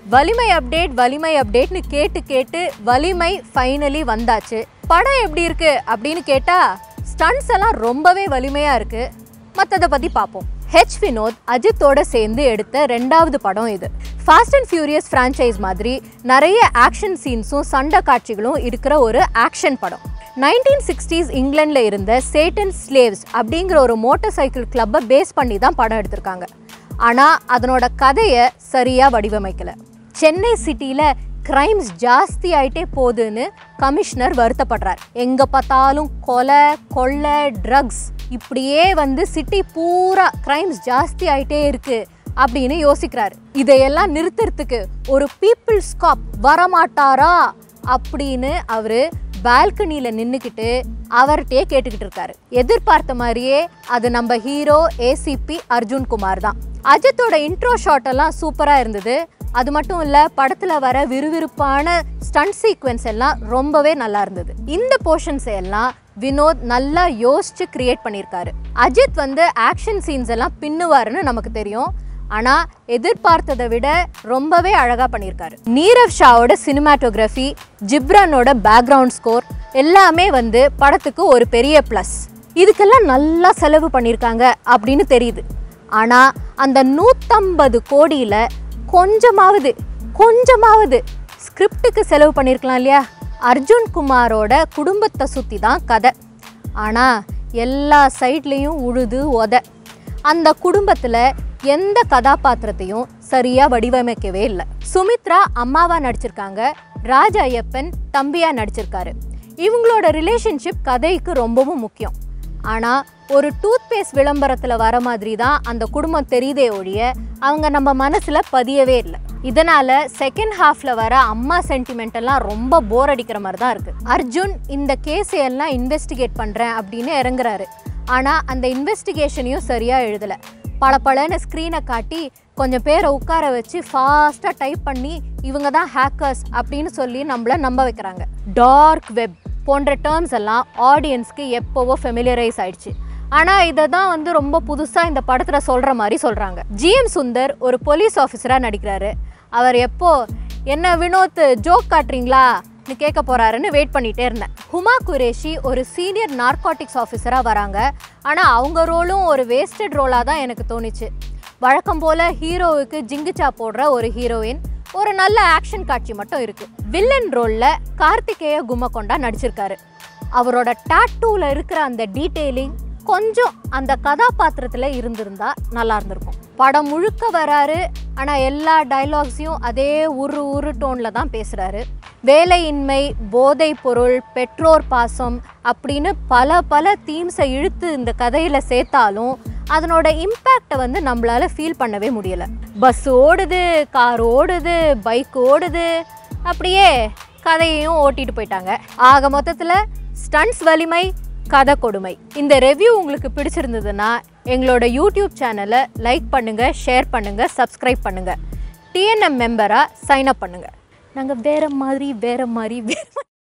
வலிமை அப்டேட்னு கேட்டு வலிமை ஃபைனலி வந்தாச்சு. படம் எப்படி இருக்கு அப்படின்னு கேட்டா ஸ்டண்ட்ஸ் எல்லாம் ரொம்பவே வலிமையா இருக்கு. மற்றதை பத்தி பார்ப்போம். ஹெச் வினோத் அஜித்தோட சேர்ந்து எடுத்த 2வது படம் இது. ஃபாஸ்ட் அண்ட் ஃபியூரியஸ் ஃப்ரான்ச்சைஸ் மாதிரி நிறைய ஆக்ஷன் சீன்ஸும் சண்டை காட்சிகளும் இருக்கிற ஒரு ஆக்ஷன் படம். 1960s இங்கிலாண்டில் இருந்த சேட்டன் ஸ்லேவ்ஸ் அப்படிங்கிற ஒரு மோட்டார் சைக்கிள் கிளப்பை பேஸ் பண்ணி தான் படம் எடுத்திருக்காங்க. ஆனால் அதனோட கதையை சரியாக வடிவமைக்கலை. சென்னை சிட்டியில் கிரைம்ஸ் ஜாஸ்தி ஆகிட்டே போகுதுன்னு கமிஷனர் வருத்தப்படுறார். எங்கே பார்த்தாலும் கொலை கொள்ளை ட்ரக்ஸ் இப்படியே சிட்டி பூரா கிரைம்ஸ் ஜாஸ்தி ஆகிட்டே இருக்கு அப்படின்னு யோசிக்கிறாரு. இதையெல்லாம் நிறுத்துறதுக்கு ஒரு பீப்புள்ஸ் காப் வரமாட்டாரா அப்படின்னு அவரு பால்கனியில் நின்றுக்கிட்டு அவர்கிட்டே கேட்டுக்கிட்டு இருக்காரு. எதிர்பார்த்த மாதிரியே அது நம்ம ஹீரோ ஏசிபி அர்ஜுன் குமார் தான். அஜித்தோட இன்ட்ரோ ஷாட் எல்லாம் சூப்பராக இருந்தது. அது மட்டும் இல்லை, படத்தில் வர விறுவிறுப்பான ஸ்டண்ட் சீக்வன்ஸ் எல்லாம் ரொம்பவே நல்லா இருந்தது. இந்த போர்ஷன்ஸ் எல்லாம் வினோத் நல்லா யோசிச்சு கிரியேட் பண்ணியிருக்காரு. அஜித் ஆக்ஷன் சீன்ஸ் எல்லாம் பின்னுவாருன்னு நமக்கு தெரியும். ஆனால் எதிர்பார்த்ததை விட ரொம்பவே அழகாக பண்ணியிருக்காரு. நீரவ் ஷாவோட சினிமாட்டோகிராஃபி, ஜிப்ரானோட பேக்ரவுண்ட் ஸ்கோர் எல்லாமே படத்துக்கு ஒரு பெரிய ப்ளஸ். இதுக்கெல்லாம் நல்லா செலவு பண்ணியிருக்காங்க அப்படின்னு தெரியுது. ஆனால் அந்த 150 கோடியில் கொஞ்சமாவது ஸ்கிரிப்டுக்கு செலவு பண்ணியிருக்கலாம் இல்லையா? அர்ஜுன் குமாரோட குடும்பத்தை சுற்றி தான் கதை. ஆனால் எல்லா சைட்லேயும் உழுது உத. அந்த குடும்பத்தில் எந்த கதாபாத்திரத்தையும் சரியாக வடிவமைக்கவே இல்லை. சுமித்ரா அம்மாவா நடிச்சிருக்காங்க, ராஜ ஐயப்பன் தம்பியா நடிச்சிருக்காரு. இவங்களோட ரிலேஷன்ஷிப் கதைக்கு ரொம்பவும் முக்கியம். ஆனால் ஒரு டூத் பேஸ்ட் விளம்பரத்தில் வர மாதிரி தான் அந்த குடும்பம் தெரியுதே ஒழிய அவங்க நம்ம மனசில் பதியவே இல்லை. இதனால் செகண்ட் ஹாஃபில் வர அம்மா சென்டிமெண்ட் எல்லாம் ரொம்ப போர் அடிக்கிற மாதிரி தான் இருக்குது. அர்ஜுன் இந்த கேஸையெல்லாம் இன்வெஸ்டிகேட் பண்ணுறேன் அப்படின்னு இறங்குறாரு. ஆனால் அந்த இன்வெஸ்டிகேஷனையும் சரியாக எழுதலை. பலன்னு ஸ்க்ரீனை காட்டி கொஞ்சம் பேரை உட்கார வச்சு ஃபாஸ்ட்டாக டைப் பண்ணி இவங்க தான் ஹேக்கர்ஸ் அப்படின்னு சொல்லி நம்மளை நம்ப வைக்கிறாங்க. டார்க் வெப் போன்ற டேர்ம்ஸ் எல்லாம் ஆடியன்ஸ்க்கு எப்போவோ ஃபெமிலியரைஸ் ஆயிடுச்சு. ஆனால் இதை தான் ரொம்ப புதுசாக இந்த படத்தில் சொல்கிற மாதிரி சொல்கிறாங்க. ஜிஎம் சுந்தர் ஒரு போலீஸ் ஆஃபீஸராக நடிக்கிறாரு. அவர் எப்போ என்ன வினோத் ஜோக் காட்டுறீங்களா கேட்க போகிறாருன்னு வெயிட் பண்ணிகிட்டே இருந்தேன். ஹுமா குரேஷி ஒரு சீனியர் நார்காட்டிக்ஸ் ஆஃபீஸராக வராங்க. ஆனால் அவங்க ரோலும் ஒரு வேஸ்டட் ரோலாக தான் எனக்கு தோணுச்சு. வழக்கம் போல் ஹீரோவுக்கு ஜிங்குச்சா போடுற ஒரு ஹீரோயின், ஒரு நல்ல ஆக்ஷன் காட்சி மட்டும் இருக்குது. வில்லன் ரோலில் கார்த்திகேய கும்மகொண்டா நடிச்சிருக்காரு. அவரோட டாட்டூவில் இருக்கிற அந்த டீட்டெயிலிங் கொஞ்சம் அந்த கதாபாத்திரத்தில் இருந்திருந்தா நல்லா இருந்திருக்கும். படம் முழுக்க வராரு, ஆனால் எல்லா டைலாக்ஸையும் அதே உரு டோனில் தான் பேசுகிறாரு. வேலையின்மை, போதைப் பொருள், பெற்றோர் பாசம் அப்படின்னு பல தீம்ஸை இழுத்து இந்த கதையில் சேர்த்தாலும் அதனோட இம்பேக்டை நம்மளால் ஃபீல் பண்ணவே முடியலை. பஸ் ஓடுது, கார் ஓடுது, பைக் ஓடுது, அப்படியே கதையையும் ஓட்டிட்டு போயிட்டாங்க. ஆக மொத்தத்தில் ஸ்டண்ட்ஸ் வலிமை, கதை கொடுமை. இந்த ரிவ்யூ உங்களுக்கு பிடிச்சிருந்ததுன்னா எங்களோட யூடியூப் சேனலை லைக் பண்ணுங்கள், ஷேர் பண்ணுங்கள், சப்ஸ்கிரைப் பண்ணுங்கள். டிஎன்எம் மெம்பராக சைன் அப் பண்ணுங்கள். நாங்கள் வேறு மாதிரி